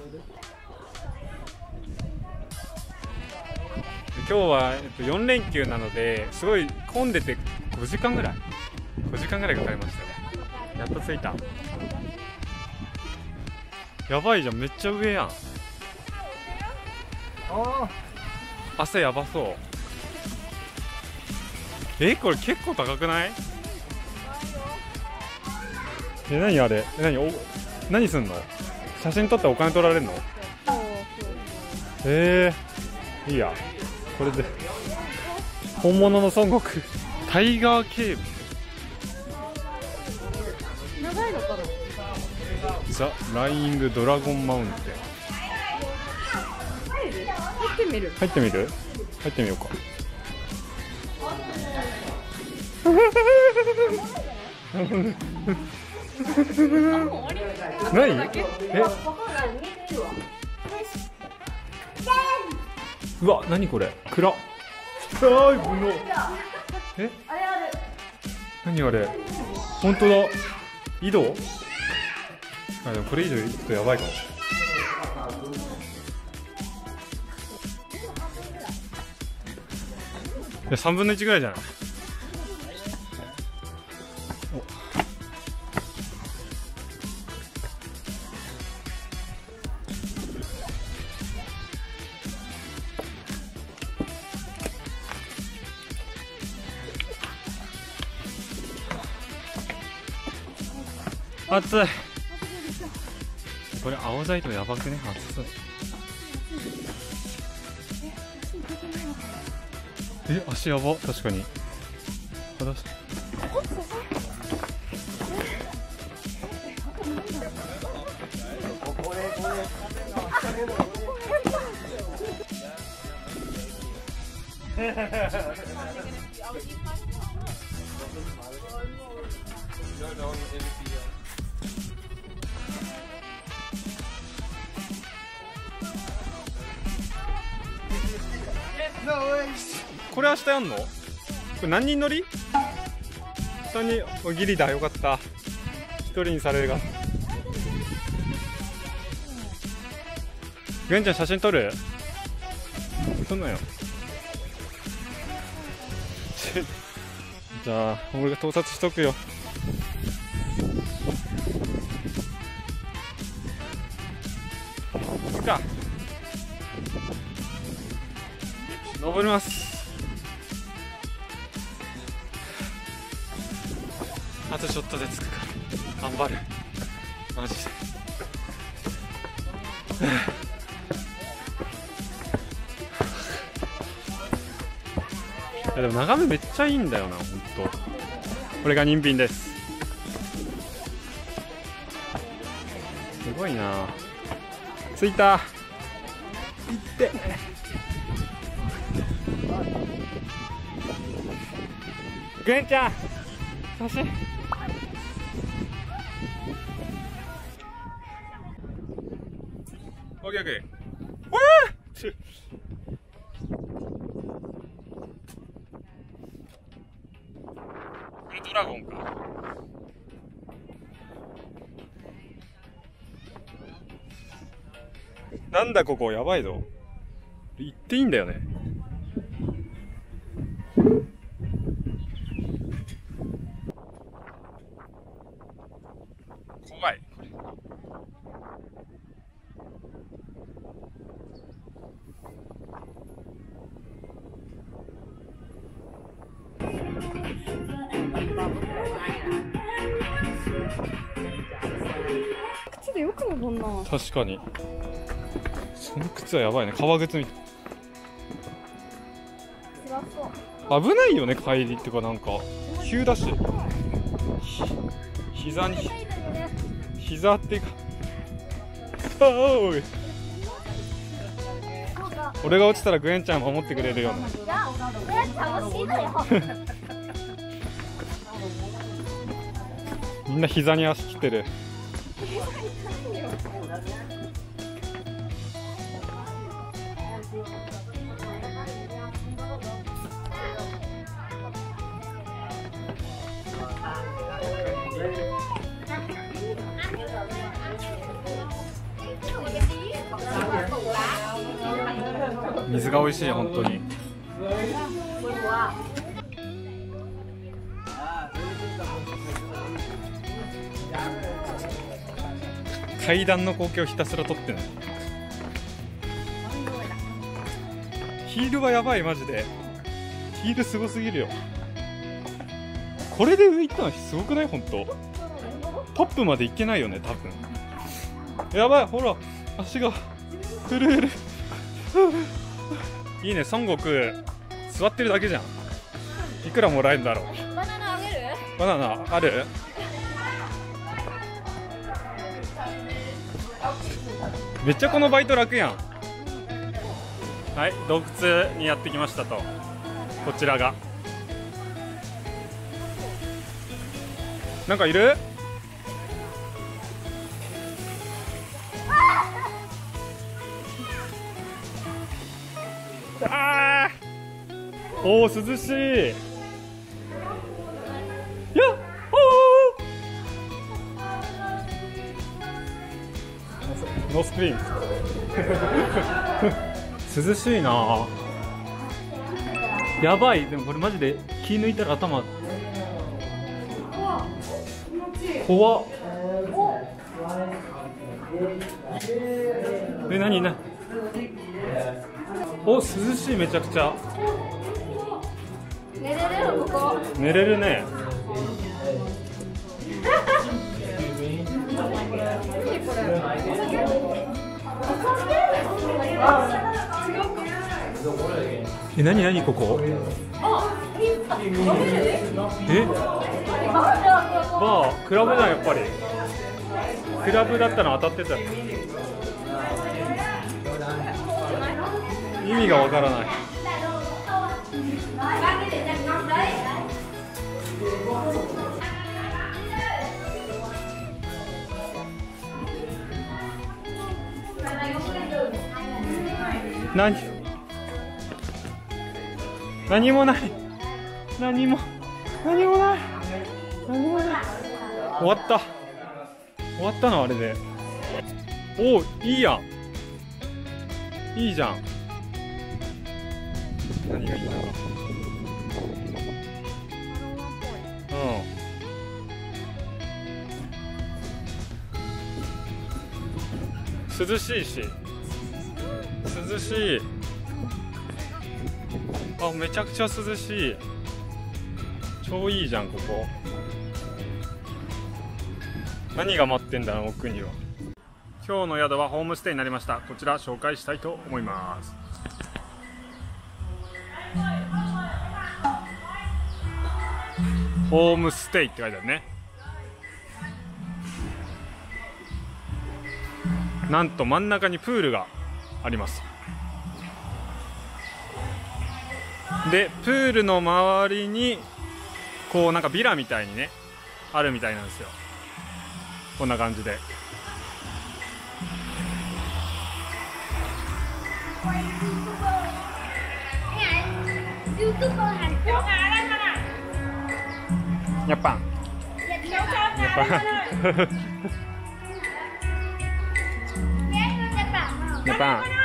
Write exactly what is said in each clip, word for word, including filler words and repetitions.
今日は、えっと、よん連休なのですごい混んでてごじかんぐらいごじかんぐらいかかりましたね。やっと着いた。やばいじゃん、めっちゃ上やん。朝やばそう。え、これ結構高くない？え、何あれ、え、何、お、何すんの？写真撮ってお金取られるの？えー、いいや、これで本物の孫悟空タイガーケーブル、 長いのかな。 ザ・ライイングドラゴンマウンテン。 入ってみる？ 入ってみる？入ってみようか。何？え？うわ、何これ？暗っ。あい、ぶの。え？何あれ？本当だ。井戸？あ、でもこれ以上行くとやばいかも。いや、さんぶんのいちぐらいじゃない？暑い。これ青材とやばくね？暑そう。え、足やば、確かに。裸足。これ明日やんの？これ何人乗り？下におギリだ、よかった。一人にされるが。グエンちゃん写真撮る？撮んなよ。じゃあ俺が盗撮しとくよ。行くか。登ります。あとちょっとで着くから頑張る、マジで。いやでも眺めめっちゃいいんだよな、ほんと。これが人品です。すごいな。着いた。行ってグエンちゃん写真。オッケーオッケー。わーこれドラゴンか。なんだここ、やばいぞ。行っていいんだよね。怖い。 靴でよく登んな。 確かに。その靴はやばいね。革靴みたい。危ないよね、帰りってか、なんか急だし、ひ膝に膝っていうか、あおい。俺が落ちたらグエンちゃん守ってくれるような。 いや、グエンちゃん欲しいのよ。 みんな膝に足きてる。 水が美味しい本当に。階段の光景をひたすら撮ってんの。ヒールはやばいマジで。ヒールすごすぎるよ。これで上行ったのすごくない？本当トップまで行けないよね多分。やばい、ほら足が震えるいいね、孫悟空座ってるだけじゃん。いくらもらえるんだろう。 バナナあげる？ バナナある？めっちゃこのバイト楽やん。はい、洞窟にやってきましたと。こちらがなんかいる？あー、おー涼しい。やっほーノースクリーン涼しいな。やばい、でもこれマジで気抜いたら頭怖っ。え、なにな、お、涼しい、めちゃくちゃ寝れる？ここ寝れるね。え、なになにここ？え？バー、クラブじゃんやっぱり。クラブだったの当たってた。意味がわからない。何？何もない。何も何もない。何もない。終わった。終わったのあれで。おお、いいやん。いいじゃん。何がいいんだろう。うん。涼しいし。涼しい。あ、めちゃくちゃ涼しい。超いいじゃんここ。何が待ってんだろう奥には。今日の宿はホームステイになりました。こちら紹介したいと思います。ホームステイって書いてあるね。なんと真ん中にプールがあります。でプールの周りにこうなんかビラみたいにねあるみたいなんですよ。こんな感じで。やっぱんやっぱんやっぱん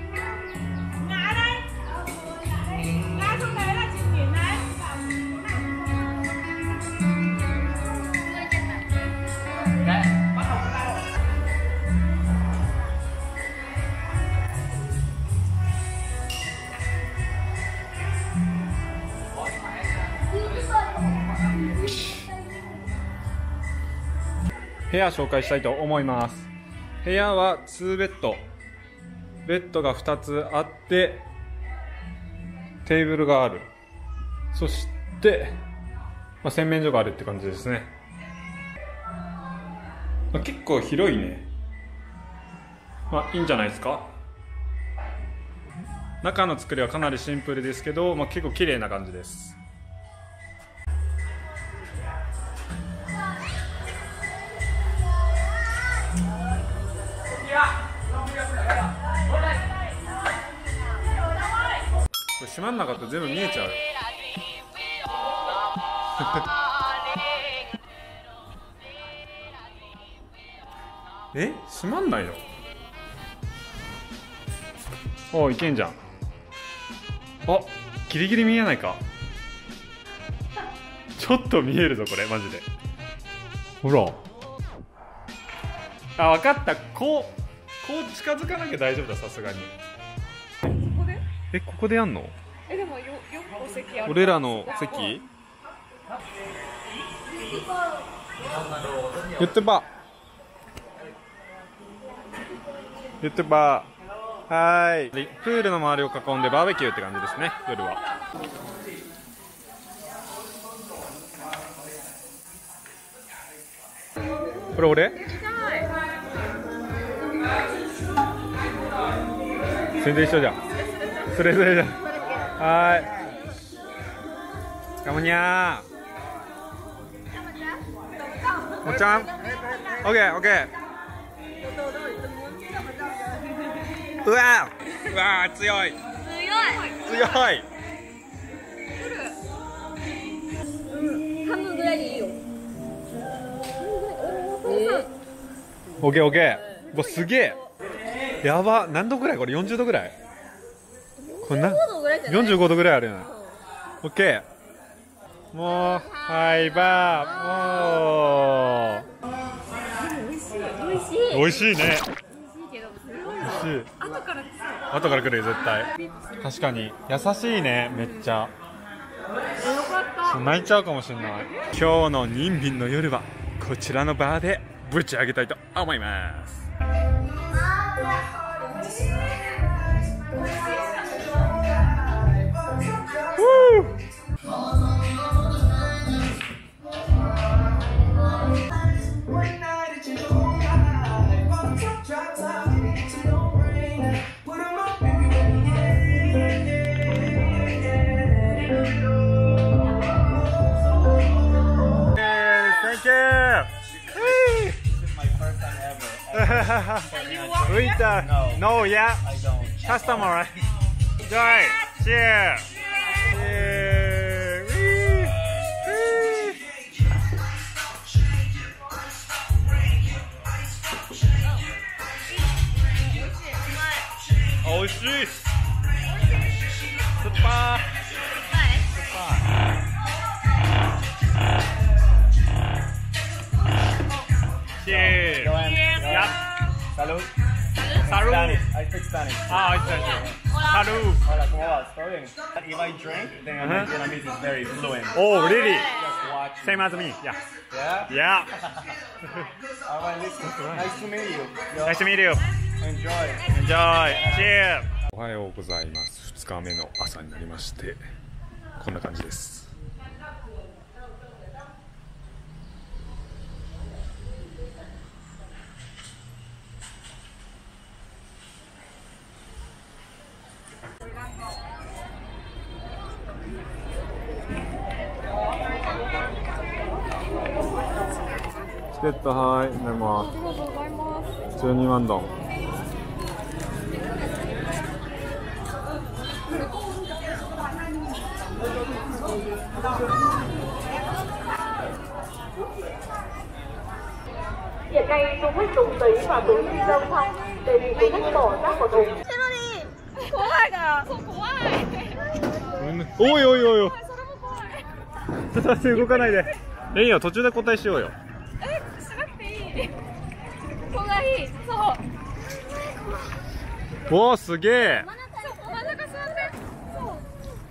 部屋紹介したいと思います。部屋はにベッド、ベッドがふたつあってテーブルがある、そして、まあ、洗面所があるって感じですね。まあ、結構広いね。まあいいんじゃないですか。中の作りはかなりシンプルですけど、まあ、結構綺麗な感じです。これ閉まんなかったら全部見えちゃうよえ、閉まんないよ。お、いけんじゃん。 あ、ギリギリ見えないか。ちょっと見えるぞこれマジで。ほら、あ、分かった。こうこう近づかなきゃ大丈夫だ、さすがに。 ここで？ え、ここでやんの？ え、でもよよくお席ある。 俺らの席？言ってば言ってばはーい。プールの周りを囲んでバーベキューって感じですね、夜は。これ俺？全然一緒じゃん。それぞれじゃん。はーい。ガモニャー。もっちゃん。オッケーオッケー。うわーうわー強い。強い。強い。 半分ぐらいでいいよ。 オッケーオッケー。もうすげえ。やば、何度ぐらいこれ？よんじゅうどぐらい？こんなよんじゅうごどぐらいあるよね。オッケー。もうはいばーもう。 美味しい美味しい美味しいね。 美味しいけどすごい。 美味しい。 後から来そう。 後から来るよ絶対。確かに優しいね、めっちゃ。 よかった。 泣いちゃうかもしれない。今日のニンビンの夜はこちらのバーでぶち上げたいと思います。Waiter, no, yeah, customer, enjoy, cheer, cheer, wee, wee. おいしい。スーパー。Cheers. Yeah. Salud. Salud. Spanish. I speak Spanish. Ah, it's Spanish. Salud. Hola, ¿cómo vas? ¿Todo bien? If I drink, then my Uh-huh. Vietnamese is very fluent. Oh, really? Just watch. Same as me. Yeah. Yeah? Yeah. Alright, listen. Nice to meet you. Yo, Nice to meet you. enjoy. Enjoy. Cheers. おはようございます。ふつかめの朝になりまして、こんな感じです。チケットはい、なります。 ありがとうございます。 じゅうにまんドン。 Hiện nay du khách dùng giấy và túi ni lông không? Đề nghị du khách bỏ rác vào thùng. 怖いからそう怖い。 おいおいおいおい。 それも怖い。 ちょっと待って、動かないで。いいよ、途中で答えしようよ。 え、しなくていい。ここがいい。そう。 おー、すげえ。 そう、真ん中座って。そう。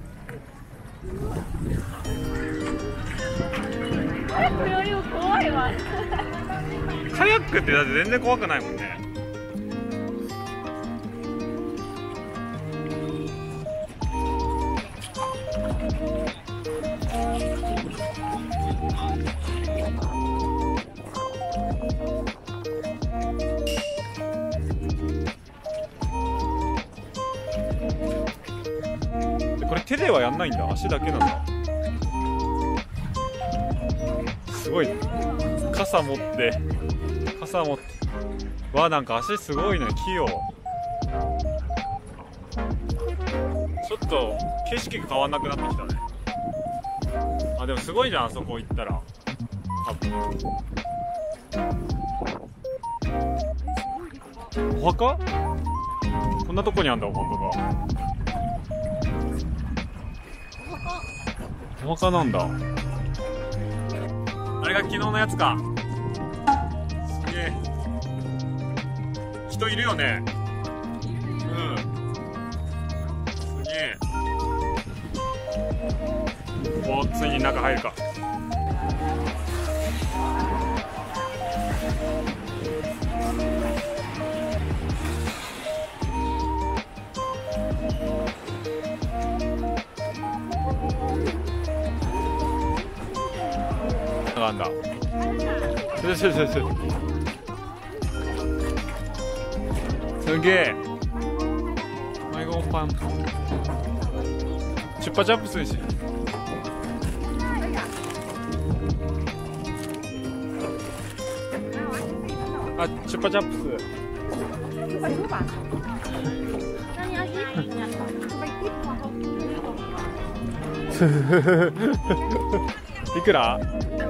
これこれよりも怖いわ。 カヤックってだって全然怖くないもんね。これ手ではやんないんだ、足だけなんだ。すごい。傘持って傘持ってわ、なんか足すごいね、器用。ちょっと景色が変わんなくなってきたね。あ、でもすごいじゃん、あそこ行ったら多分。お墓？こんなとこにあんだ、お墓が。 お墓なんだ。あれが昨日のやつか。すげえ人いるよね。うんすげえ。おついに中入るか。なんだ。よしよしよし。すげえ。迷子パン。チュッパチャップスし。あ、チュッパチャップス。いくら？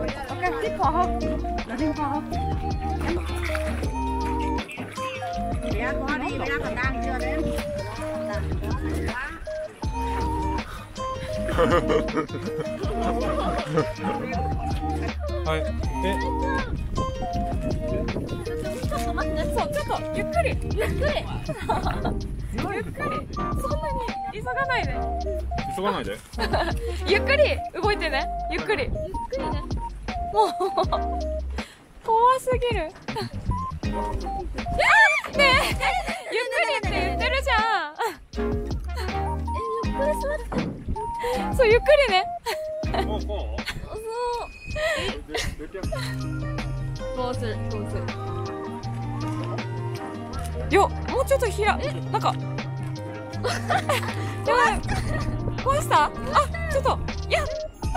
はい。え。 ちょっと待って、そう、ちょっとゆっくり、ゆっくり。ゆっくり。そんなに急がないで。 急がないで。 ゆっくり動いてね。ゆっくり。ゆっくりね。もう怖すぎる。ねえ、ゆっくりって言ってるじゃん。ゆっくり座って。そう、ゆっくりね。 もうこう？ こうする、こうする。よ、もうちょっとひら、なんか。やばい。壊した？あ、ちょっと、いや。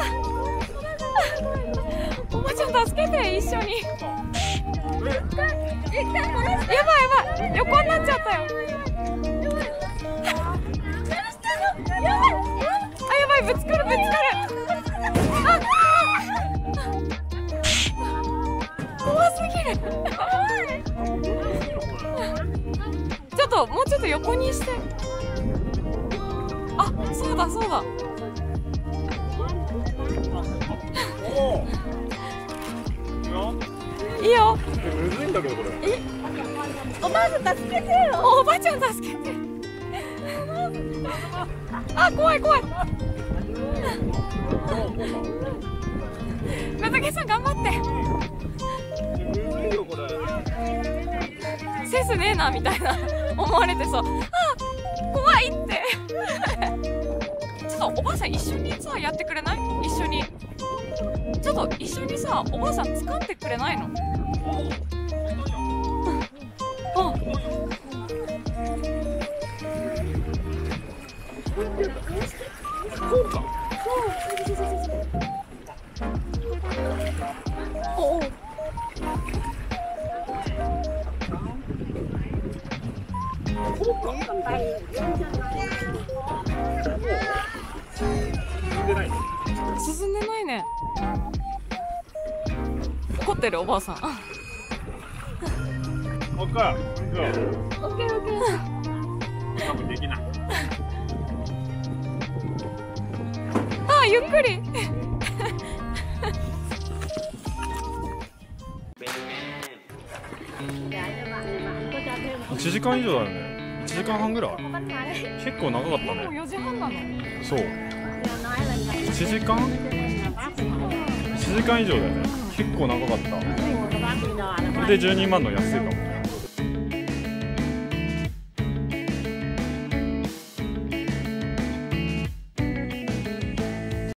おばちゃん助けて、一緒に。やばいやばい、横になっちゃったよ。やばい、あ、やばい、ぶつかるぶつかる。あ、怖すぎる。ちょっともうちょっと横にして。あ、そうだそうだ。いいよ。 むずいんだけどこれ。 え、おばあちゃん助けてよ。おばあちゃん助けて。あ、怖い怖い。めたけさん頑張って。 むずいよこれ。 センスねえなみたいな思われてさ、あ、怖いって。ちょっとおばあさん一緒にさやってくれない？一緒に。ちょっと一緒にさ、おばあさん掴んでくれないの？あ。 そうか。 おお。進んでないね。怒ってるおばあさん。 オッケー。オッケーオッケー。 多分できない。 あ、ゆっくり。 いちじかん以上だよね。いちじかんはんぐらい。結構長かったもうね。 よじはんなの。 そう。いちじかん？いちじかん以上だよね。結構長かった。これでじゅうにまんの安いかも。